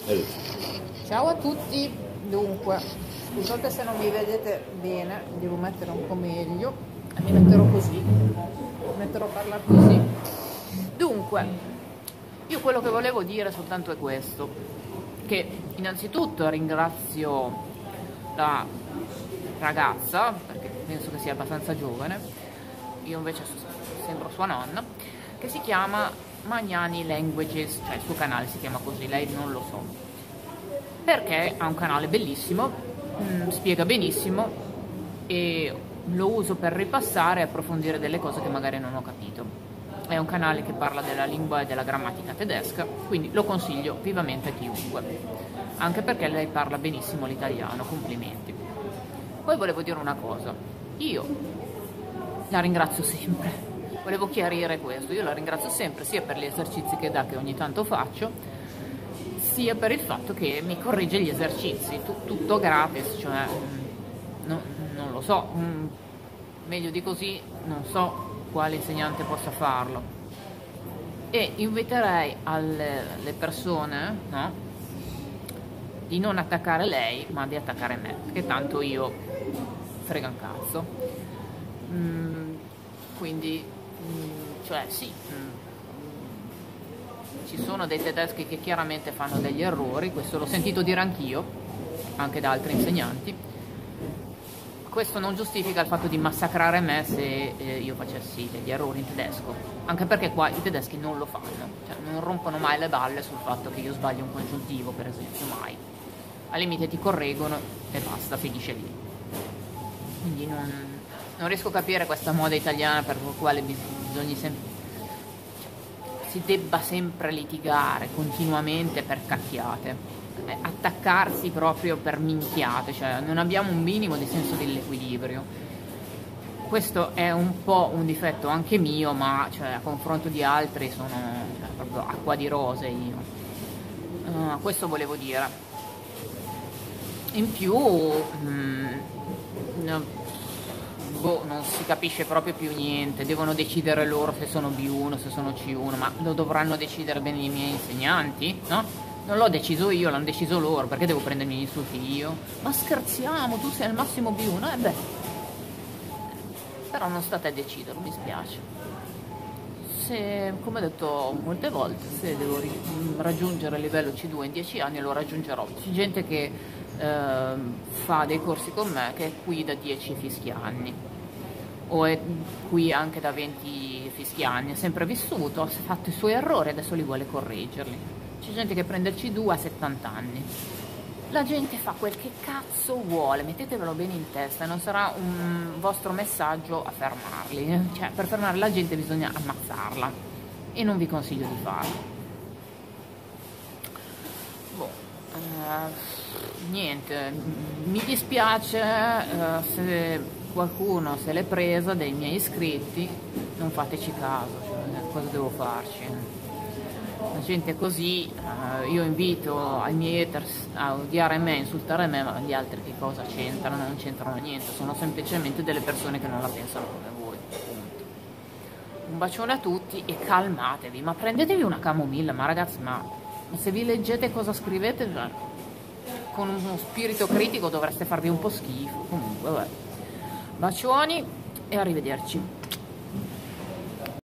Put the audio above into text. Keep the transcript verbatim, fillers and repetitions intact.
Ciao a tutti, dunque, scusate se non mi vedete bene, devo mettere un po' meglio e mi metterò così, mi metterò a parlare così. Dunque, io quello che volevo dire soltanto è questo, che innanzitutto ringrazio la ragazza, perché penso che sia abbastanza giovane, io invece sembro sua nonna, che si chiama Magnani Languages, cioè il suo canale si chiama così, lei non lo so, perché ha un canale bellissimo, mh, spiega benissimo e lo uso per ripassare e approfondire delle cose che magari non ho capito. È un canale che parla della lingua e della grammatica tedesca, quindi lo consiglio vivamente a chiunque, anche perché lei parla benissimo l'italiano, complimenti. Poi volevo dire una cosa, io la ringrazio sempre. Volevo chiarire questo, io la ringrazio sempre sia per gli esercizi che dà, che ogni tanto faccio, sia per il fatto che mi corregge gli esercizi, Tut tutto gratis, cioè no, non lo so, meglio di così non so quale insegnante possa farlo. E inviterei alle, alle persone, no, di non attaccare lei, ma di attaccare me, perché tanto io frega un cazzo. Mm, quindi cioè sì, ci sono dei tedeschi che chiaramente fanno degli errori, questo l'ho sentito dire anch'io, anche da altri insegnanti. Questo non giustifica il fatto di massacrare me se eh, io facessi degli errori in tedesco, anche perché qua i tedeschi non lo fanno, cioè non rompono mai le balle sul fatto che io sbaglio un congiuntivo, per esempio, mai. Al limite ti correggono e basta, finisce lì. Quindi non, non riesco a capire questa moda italiana per la quale bisogna sempre, cioè, si debba sempre litigare continuamente per cacchiate, eh, attaccarsi proprio per minchiate, cioè non abbiamo un minimo di senso dell'equilibrio. Questo è un po' un difetto anche mio, ma cioè, a confronto di altri sono cioè, proprio acqua di rose io. Uh, questo volevo dire. In più mh, no, boh, non si capisce proprio più niente, devono decidere loro se sono B uno, se sono C uno, ma lo dovranno decidere bene i miei insegnanti, no? Non l'ho deciso io, l'hanno deciso loro, perché devo prendermi gli insulti io? Ma scherziamo, tu sei al massimo B uno, eh beh, però non state a deciderlo, mi spiace. Se, come ho detto molte volte, se devo raggiungere il livello C due in dieci anni lo raggiungerò. C'è gente che eh, fa dei corsi con me che è qui da dieci fischianni, o è qui anche da venti fischianni, ha sempre vissuto, ha fatto i suoi errori, adesso li vuole correggerli. C'è gente che prende il C due a settanta anni. La gente fa quel che cazzo vuole, mettetevelo bene in testa, non sarà un vostro messaggio a fermarli, cioè per fermare la gente bisogna ammazzarla e non vi consiglio di farlo. Boh, eh, niente, mi dispiace eh, se qualcuno se l'è presa dei miei iscritti, non fateci caso, cioè, cosa devo farci? La gente è così, uh, io invito ai miei haters a odiare me, insultare me, ma gli altri che cosa c'entrano? Non c'entrano niente, sono semplicemente delle persone che non la pensano come voi, punto. Un bacione a tutti e calmatevi, ma prendetevi una camomilla, ma ragazzi, ma, ma se vi leggete cosa scrivete, cioè, con uno spirito critico dovreste farvi un po' schifo, comunque vabbè. Bacioni e arrivederci.